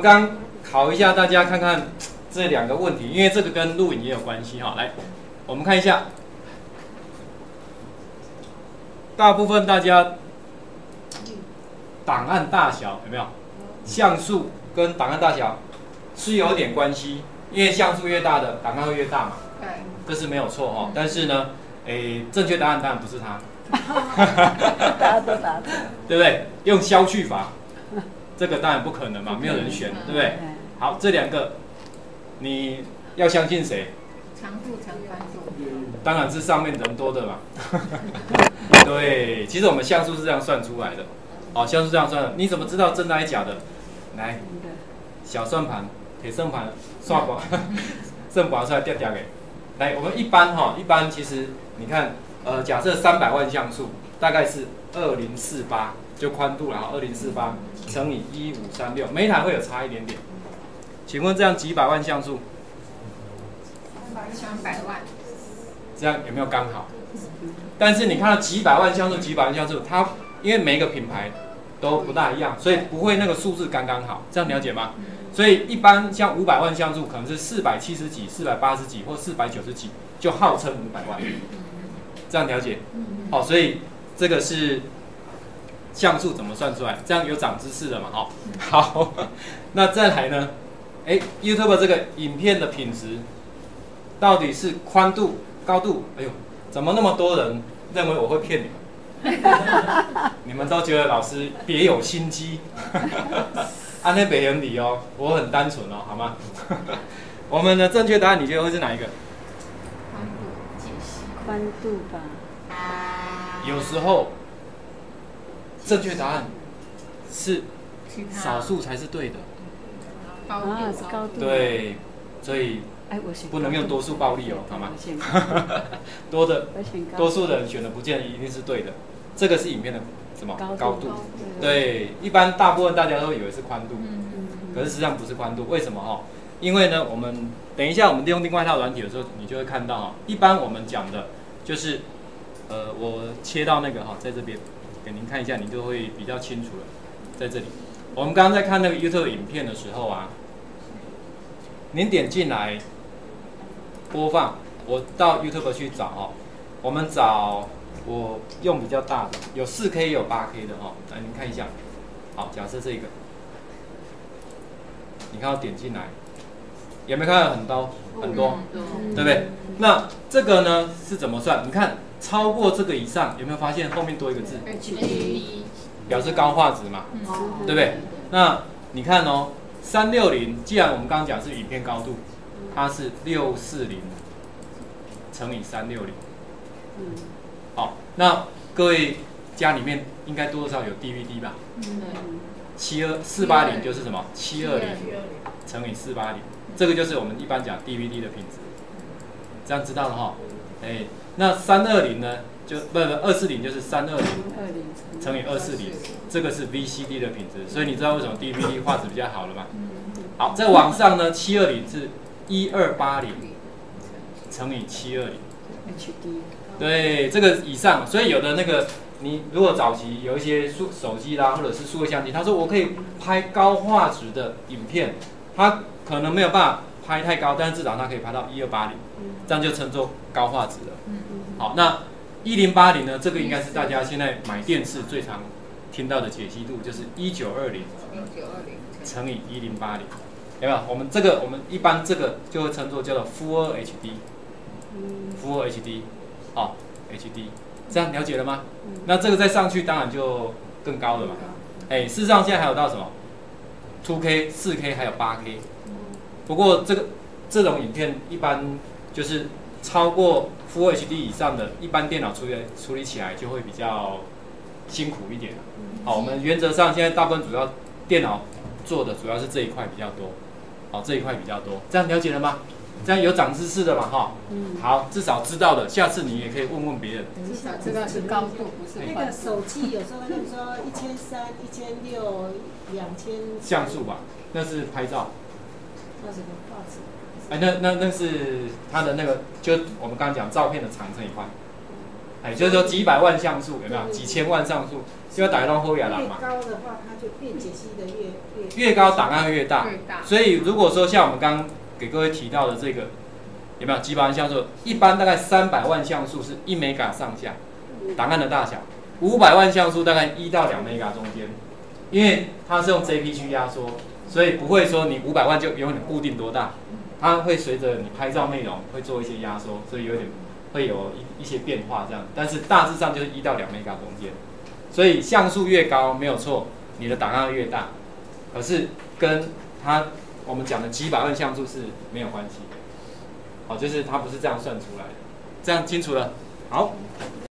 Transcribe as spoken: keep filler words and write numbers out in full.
们刚刚考一下大家看看这两个问题，因为这个跟录影也有关系哈。来，我们看一下，大部分大家档案大小有没有？像素跟档案大小是有点关系，因为像素越大的档案会越大嘛。对，这是没有错哈。但是呢，诶，正确答案当然不是它。 大家都答对， 对不对？用消去法，这个当然不可能嘛，没有人选，对不对？好，这两个你要相信谁？ 长度乘宽度。 当然是上面人多的嘛。对，其实我们像素是这样算出来的。哦，像素这样算的，你怎么知道真的还是假的？来，小算盘、铁算盘刷过，算拔出来掉掉给。来，我们一般哈、哦，一般其实你看，呃，假设三百万像素，大概是二零四八，就宽度啦，二零四八乘以一五三六，每一台会有差一点点。请问这样几百万像素？ 三百万。 这样有没有刚好？但是你看到几百万像素，几百万像素，它因为每一个品牌都不大一样，所以不会那个数字刚刚好，这样了解吗？所以一般像五百万像素可能是四百七十几、四百八十几或四百九十几，就号称五百万，这样了解？好，所以这个是像素怎么算出来？这样有长知识了嘛？好，好，那再来呢？哎 ，YouTube 这个影片的品质到底是宽度、高度？哎呦，怎么那么多人认为我会骗你们？你们都觉得老师别有心机，安内北原理哦，我很单纯哦，好吗？我们的正确答案你觉得会是哪一个？ 宽度解析。 宽度吧。 有时候正确答案是少数才是对的。 啊，是高度。 对，所以不能用多数暴力哦，好吗？多的多数的人选的不见得一定是对的。这个是影片的什么高度？对，一般大部分大家都以为是宽度，可是实际上不是宽度。为什么哈？因为呢，我们等一下我们利用另外一套软体的时候，你就会看到哈，一般我们讲的就是，呃，我切到那个哈，在这边给您看一下，您就会比较清楚了。在这里，我们刚刚在看那个 YouTube 影片的时候啊，您点进来播放，我到 YouTube 去找哈，我们找。我用比较大的，有 四 K 也有 八 K 的哈，来您看一下。好，假设这个，你看到点进来，有没有看到很多很多，对不对？那这个呢是怎么算？你看超过这个以上，有没有发现后面多一个字 H D 表示高画质嘛，对不对？那你看哦，三六零，既然我们刚刚讲是影片高度，它是六四零乘以三六零。好，那各位家里面应该多少有 D V D 吧？七二四八零就是什么？七二零乘以四八零，这个就是我们一般讲 D V D 的品质。这样知道了哈？哎，那三二零呢？就不不二四零就是三二零乘以二四零，这个是 V C D 的品质。所以你知道为什么 D V D 画质比较好了吗？好，再往上呢，七二零是一二八零乘以七二零 H D。 对，这个以上，所以有的那个，你如果早期有一些数手机啦，或者是数位相机，他说我可以拍高画质的影片，它可能没有办法拍太高，但是至少它可以拍到一二八零，这样就称作高画质了。好，那一零八零呢？这个应该是大家现在买电视最常听到的解析度，就是一九二零乘以一零八零，有没有？我们这个我们一般这个就会称作叫做 Full H D，Full H D。好 ，H D， 这样了解了吗？嗯、那这个再上去当然就更高了嘛。哎，事实上现在还有到什么 ？two K、四 K 还有八 K。不过这个这种影片一般就是超过 Full H D 以上的，一般电脑处理处理起来就会比较辛苦一点。好，我们原则上现在大部分主要电脑做的主要是这一块比较多。好，这一块比较多，这样了解了吗？这样有长知识的嘛，哈，嗯，好，至少知道的，下次你也可以问问别人。 至少知道是高度，不是那个手机有时候那说一千三、一千六、两千。 像素吧，那是拍照。 那是个画质。 哎，那那那是它的那个，就我们刚刚讲照片的长乘以宽。 哎，就是说几百万像素有没有？几千万像素，就要打到后亚廊嘛。 越高的话，它就变解析的越越越高档案越大。 越大。 所以如果说像我们刚刚给各位提到的这个，有没有几百万像素？一般大概三百万像素是一 mega 上下，档案的大小。五百万像素大概一到两 mega 中间，因为它是用 J P 去压缩，所以不会说你五百万就永远固定多大，它会随着你拍照内容会做一些压缩，所以有点会有一一些变化这样，但是大致上就是一到两 mega 中间，所以像素越高没有错，你的档案越大，可是跟它我们讲的几百万像素是没有关系的，好，就是它不是这样算出来的，这样清楚了，好。